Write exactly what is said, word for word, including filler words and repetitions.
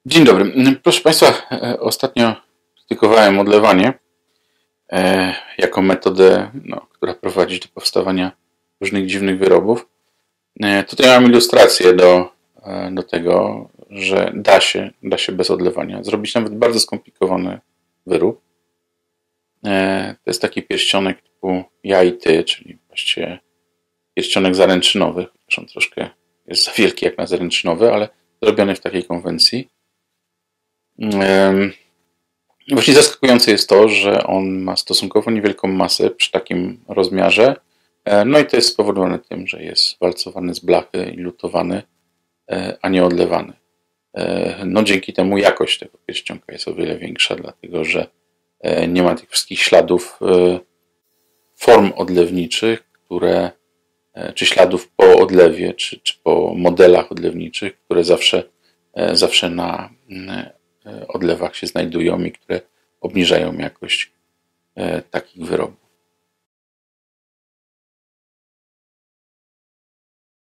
Dzień dobry. Proszę Państwa, e, ostatnio krytykowałem odlewanie e, jako metodę, no, która prowadzi do powstawania różnych dziwnych wyrobów. E, tutaj mam ilustrację do, e, do tego, że da się, da się bez odlewania zrobić nawet bardzo skomplikowany wyrób. E, to jest taki pierścionek typu ja i ty, czyli właściwie pierścionek zaręczynowy, chociaż on troszkę jest za wielki jak na zaręczynowy, ale zrobiony w takiej konwencji. Właśnie zaskakujące jest to, że on ma stosunkowo niewielką masę przy takim rozmiarze. No i to jest spowodowane tym, że jest walcowany z blachy i lutowany, a nie odlewany. No dzięki temu jakość tego pierścionka jest o wiele większa, dlatego że nie ma tych wszystkich śladów form odlewniczych, które, czy śladów po odlewie, czy, czy po modelach odlewniczych, które zawsze, zawsze na odlewach się znajdują i które obniżają jakość takich wyrobów.